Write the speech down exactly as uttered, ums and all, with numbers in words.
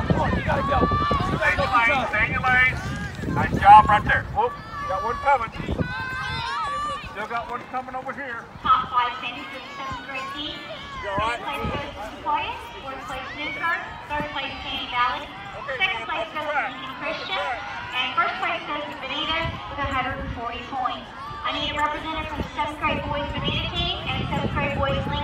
Come on, you gotta go. You Stay in gotta your go lane, for stay in your lane. Nice job right there. Whoop, got one coming. Still got one coming over here. Top five finished for the seventh grade team. You all right? Second place goes to Sequoia. Fourth place Newkirk. Third place Caney Valley. Okay, Second man, place off the goes to track. Lincoln Off the Christian. track. And first place goes to Bonita with one hundred forty points. I need a representative from the seventh grade boys Bonita team and seventh grade boys Lincoln.